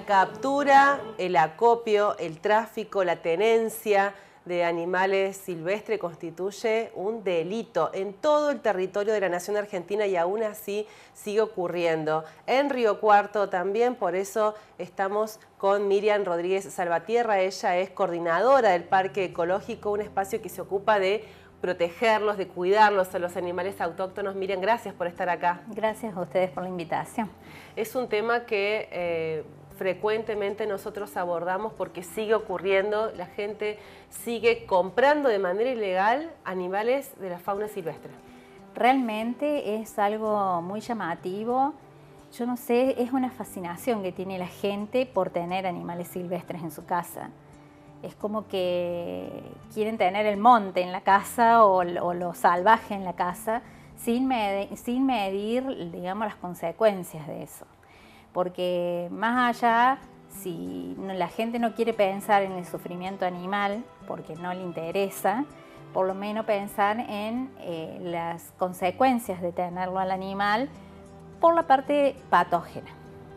captura, el acopio, el tráfico, la tenencia de animales silvestres constituye un delito en todo el territorio de la nación argentina y aún así sigue ocurriendo. En Río Cuarto también, por eso estamos con Miriam Rodríguez Salvatierra. Ella es coordinadora del Parque Ecológico, un espacio que se ocupa de protegerlos, de cuidarlos a los animales autóctonos. Miriam, gracias por estar acá. Gracias a ustedes por la invitación. Es un tema que frecuentemente nosotros abordamos porque sigue ocurriendo, la gente sigue comprando de manera ilegal animales de la fauna silvestre. Realmente es algo muy llamativo. Yo no sé, es una fascinación que tiene la gente por tener animales silvestres en su casa. Es como que quieren tener el monte en la casa o lo salvaje en la casa sin medir, digamos, las consecuencias de eso. Porque más allá, si la gente no quiere pensar en el sufrimiento animal, porque no le interesa, por lo menos pensar en las consecuencias de tenerlo al animal por la parte patógena.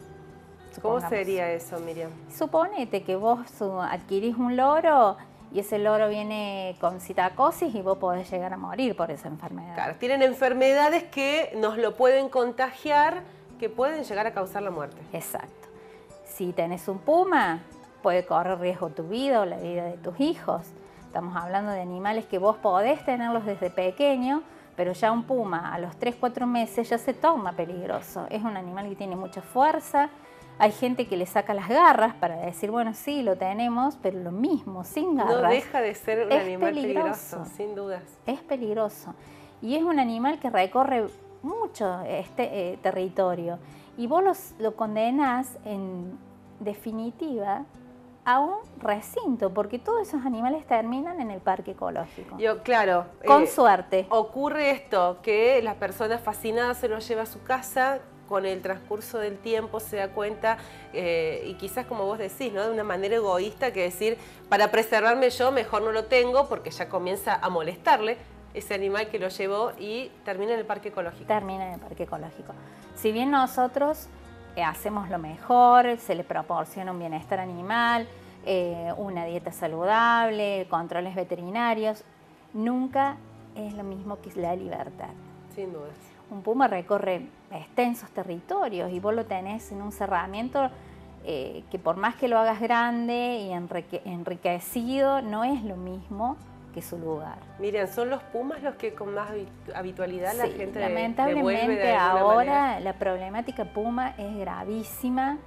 ¿Cómo sería eso, Miriam? Suponete que vos adquirís un loro y ese loro viene con citacosis y vos podés llegar a morir por esa enfermedad. Claro, tienen enfermedades que nos lo pueden contagiar, que pueden llegar a causar la muerte. Exacto. Si tenés un puma, puede correr riesgo tu vida o la vida de tus hijos. Estamos hablando de animales que vos podés tenerlos desde pequeño, pero ya un puma a los 3-4 meses ya se torna peligroso. Es un animal que tiene mucha fuerza. Hay gente que le saca las garras para decir, bueno, sí, lo tenemos, pero lo mismo, sin garras. No deja de ser un animal peligroso, sin dudas. Es peligroso. Y es un animal que recorre mucho este territorio. Y vos lo condenás, en definitiva, a un recinto, porque todos esos animales terminan en el parque ecológico. Claro. Con suerte. Ocurre esto, que las personas fascinadas se lo lleva a su casa, con el transcurso del tiempo se da cuenta, y quizás como vos decís, ¿no? De una manera egoísta, que decir, para preservarme yo mejor no lo tengo, porque ya comienza a molestarle ese animal que lo llevó y termina en el parque ecológico. Termina en el parque ecológico. Si bien nosotros hacemos lo mejor, se le proporciona un bienestar animal, una dieta saludable, controles veterinarios, nunca es lo mismo que la libertad. Sin duda. Un puma recorre extensos territorios y vos lo tenés en un cerramiento que por más que lo hagas grande y enriquecido, no es lo mismo que su lugar. Miriam, ¿son los pumas los que con más habitualidad la gente lamentablemente ahora la problemática puma es gravísima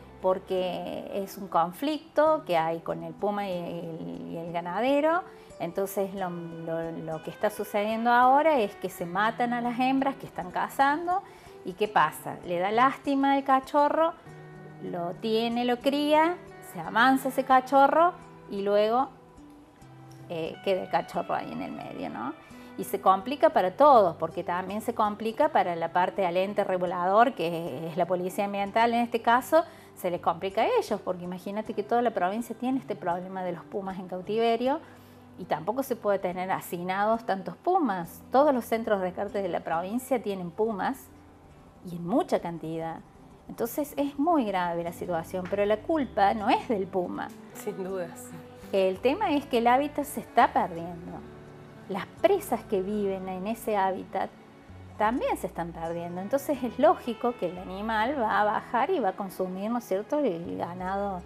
porque es un conflicto que hay con el puma y el ganadero. Entonces lo que está sucediendo ahora es que se matan a las hembras que están cazando. ¿Y qué pasa? Le da lástima al cachorro, lo cría, se amansa ese cachorro y luego queda el cachorro ahí en el medio, ¿no? Y se complica para todos, porque también se complica para la parte al ente regulador, que es la policía ambiental en este caso, se les complica a ellos, porque imagínate que toda la provincia tiene este problema de los pumas en cautiverio y tampoco se puede tener hacinados tantos pumas. Todos los centros de rescate de la provincia tienen pumas y en mucha cantidad. Entonces es muy grave la situación, pero la culpa no es del puma. Sin dudas. El tema es que el hábitat se está perdiendo. Las presas que viven en ese hábitat también se están perdiendo. Entonces es lógico que el animal va a bajar y va a consumir, ¿no es cierto?, el ganado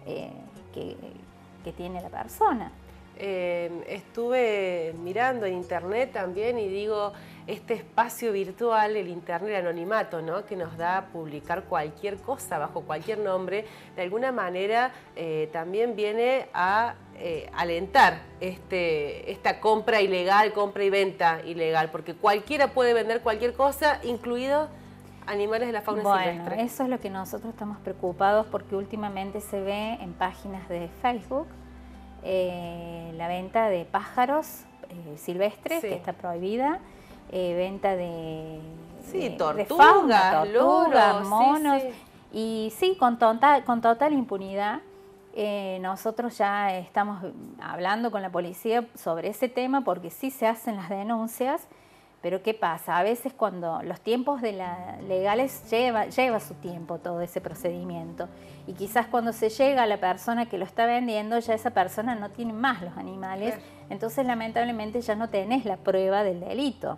que tiene la persona. Estuve mirando en internet también y digo, este espacio virtual, el internet, el anonimato, ¿no?, que nos da a publicar cualquier cosa bajo cualquier nombre, de alguna manera también viene a alentar esta compra ilegal, compra y venta ilegal, porque cualquiera puede vender cualquier cosa, incluidos animales de la fauna silvestre. Bueno, eso es lo que nosotros estamos preocupados, porque últimamente se ve en páginas de Facebook la venta de pájaros silvestres, que está prohibida, venta de tortugas, loros, monos, sí. Y sí, con total impunidad. Nosotros ya estamos hablando con la policía sobre ese tema, porque sí se hacen las denuncias, Pero ¿qué pasa? A veces cuando los tiempos legales lleva su tiempo todo ese procedimiento. Y quizás cuando se llega a la persona que lo está vendiendo, ya esa persona no tiene más los animales. Claro. Entonces lamentablemente ya no tenés la prueba del delito.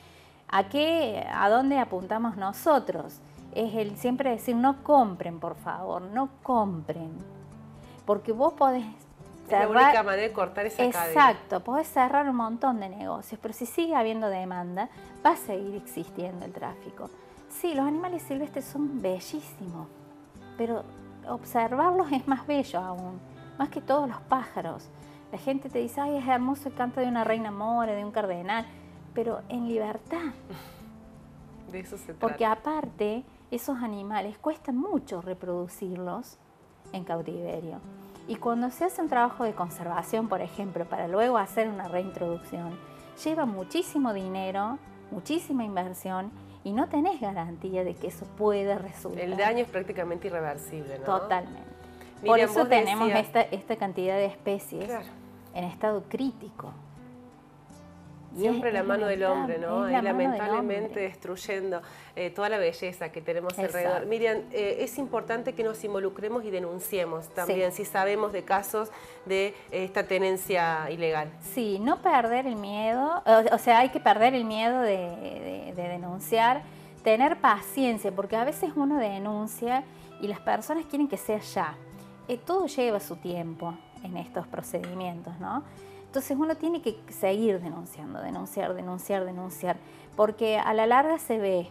¿A dónde apuntamos nosotros? Es el siempre decir, no compren, por favor, no compren. Porque vos podés cerrar... Es la única manera de cortar esa cadena. Exacto, podés cerrar un montón de negocios, pero si sigue habiendo demanda, va a seguir existiendo el tráfico. Sí, los animales silvestres son bellísimos, pero observarlos es más bello aún, más que todos los pájaros. La gente te dice, ay, es hermoso el canto de una reina mora, de un cardenal, pero en libertad. De eso se trata. Porque aparte, esos animales cuesta mucho reproducirlos en cautiverio. Y cuando se hace un trabajo de conservación, por ejemplo, para luego hacer una reintroducción, lleva muchísimo dinero, muchísima inversión y no tenés garantía de que eso pueda resultar. El daño es prácticamente irreversible, ¿no? Totalmente. Miriam, por eso tenemos decías... esta cantidad de especies, claro, en estado crítico. Siempre la mano del hombre, ¿no? Y lamentablemente destruyendo toda la belleza que tenemos alrededor. Miriam, es importante que nos involucremos y denunciemos también, si sabemos de casos de esta tenencia ilegal. Sí, no perder el miedo, o sea, hay que perder el miedo de denunciar, tener paciencia, porque a veces uno denuncia y las personas quieren que sea ya. Todo lleva su tiempo en estos procedimientos, ¿no? Entonces uno tiene que seguir denunciando, denunciar, porque a la larga se ve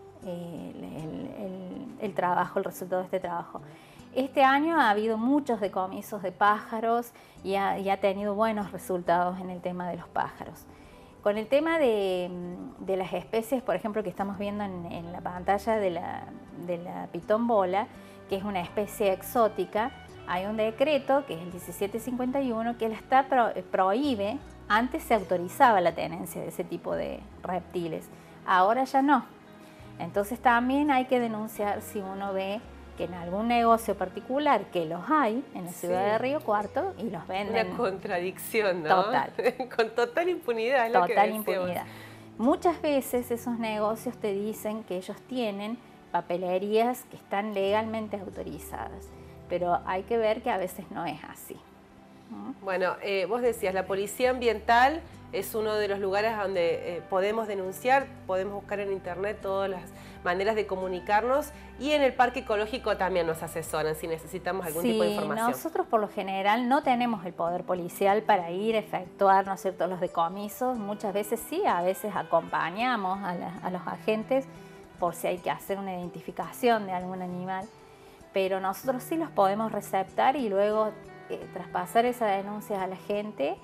el trabajo, el resultado de este trabajo. Este año ha habido muchos decomisos de pájaros y ha tenido buenos resultados en el tema de los pájaros. Con el tema de las especies, por ejemplo, que estamos viendo en la pantalla de la pitón bola, que es una especie exótica, hay un decreto, que es el 1751, que prohíbe. Antes se autorizaba la tenencia de ese tipo de reptiles, ahora ya no. Entonces también hay que denunciar si uno ve que en algún negocio particular, que los hay en la ciudad de Río Cuarto, y los venden. Una contradicción, ¿no? Total. Con total impunidad, es lo que decíamos. Total impunidad. Muchas veces esos negocios te dicen que ellos tienen papelerías que están legalmente autorizadas, pero hay que ver que a veces no es así. Bueno, vos decías, la policía ambiental es uno de los lugares donde podemos denunciar, podemos buscar en internet todas las maneras de comunicarnos, y en el parque ecológico también nos asesoran si necesitamos algún tipo de información. Nosotros por lo general no tenemos el poder policial para ir a efectuar, ¿no es cierto?, los decomisos. Muchas veces sí, a veces acompañamos a los agentes por si hay que hacer una identificación de algún animal, pero nosotros sí los podemos receptar y luego traspasar esa denuncia a la gente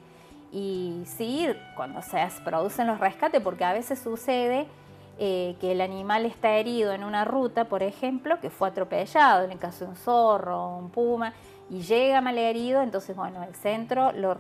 y seguir cuando se producen los rescates, porque a veces sucede que el animal está herido en una ruta, por ejemplo, que fue atropellado, en el caso de un zorro o un puma, y llega malherido. Entonces, bueno, el centro lo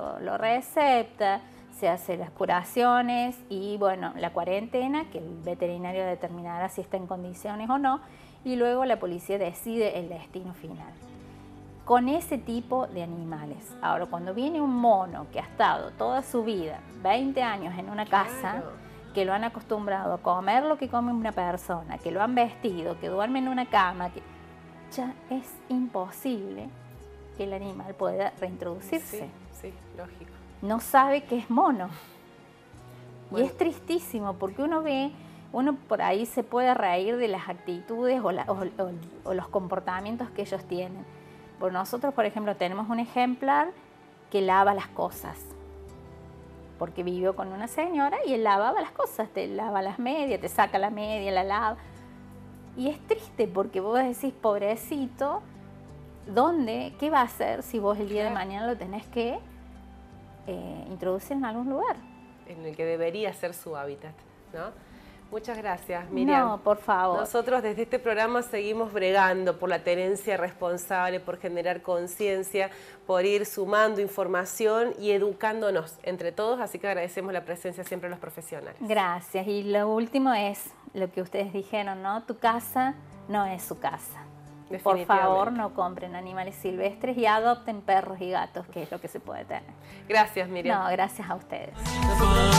recepta, se hace las curaciones y, bueno, la cuarentena, que el veterinario determinará si está en condiciones o no, y luego la policía decide el destino final. Con ese tipo de animales. Ahora, cuando viene un mono que ha estado toda su vida, 20 años en una casa, que lo han acostumbrado a comer lo que come una persona, que lo han vestido, que duerme en una cama, que ya es imposible que el animal pueda reintroducirse. Sí, lógico. No sabe que es mono. Bueno. Y es tristísimo porque uno por ahí se puede reír de las actitudes o los comportamientos que ellos tienen. Por nosotros, por ejemplo, tenemos un ejemplar que lava las cosas, porque vivió con una señora y él lavaba las cosas, te lava las medias, te saca la media, la lava. Y es triste porque vos decís, pobrecito, ¿qué va a hacer si vos el día de mañana lo tenés que introducir en algún lugar? En el que debería ser su hábitat, ¿no? Muchas gracias, Miriam. No, por favor. Nosotros desde este programa seguimos bregando por la tenencia responsable, por generar conciencia, por ir sumando información y educándonos entre todos, así que agradecemos la presencia siempre de los profesionales. Gracias. Y lo último es lo que ustedes dijeron, ¿no? Tu casa no es su casa. Por favor, no compren animales silvestres y adopten perros y gatos, que es lo que se puede tener. Gracias, Miriam. No, gracias a ustedes.